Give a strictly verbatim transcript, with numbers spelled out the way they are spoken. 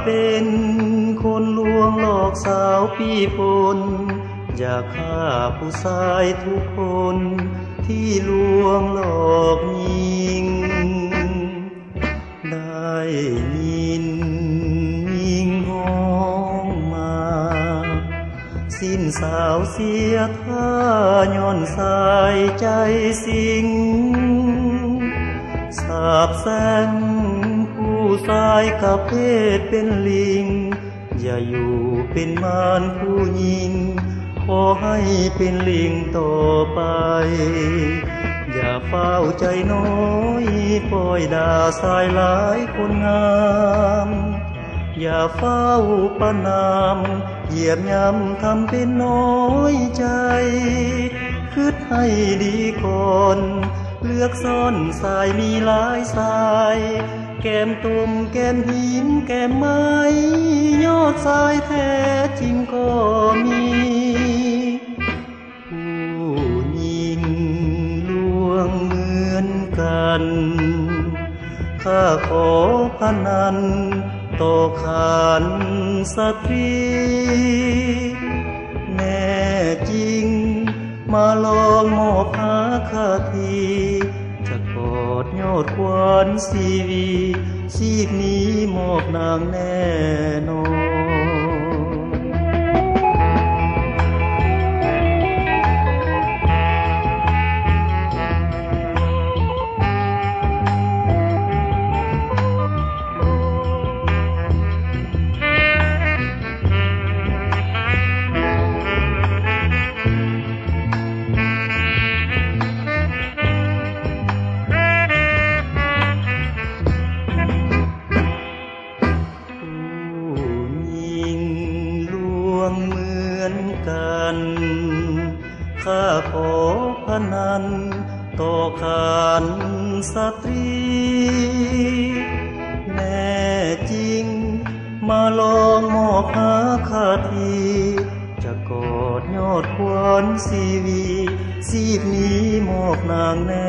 เป็นคนลวงหลอกสาวปีปนอยากฆ่าผู้ชายทุกคนที่ลวงหลอกยิงได้ยินยิงห้องมาสิ้นสาวเสียท่าย้อนสายใจสิงสาบแสงผู้ชายกับเพศเป็นลิงอย่าอยู่เป็นมารผู้หญิงขอให้เป็นลิงต่อไปอย่าเฝ้าใจน้อยปล่อยด่าสายหลายคนงามอย่าเฝ้าประนามเหยียบย่ำทำเป็นน้อยใจคิดให้ดีก่อนเลือกซ่อนสายมีหลายสายแก้มตุ่มแก้มหินแก้มไม้ยอดสายแท้จริงก็มีผู้หญิงลวงเหมือนกันข้าขอพนันต่อขานสตรีแน่จริงมาลองมอบหาข้าทีจะกอดยอดควันสีวีชีพนี้มอบนางแน่นอนข้าขอพนันต่อขานสตรีแน่จริงมาลองมอบหาข้าทีจะกอดยอดควันสีวีชีพนี้มอบนางแน่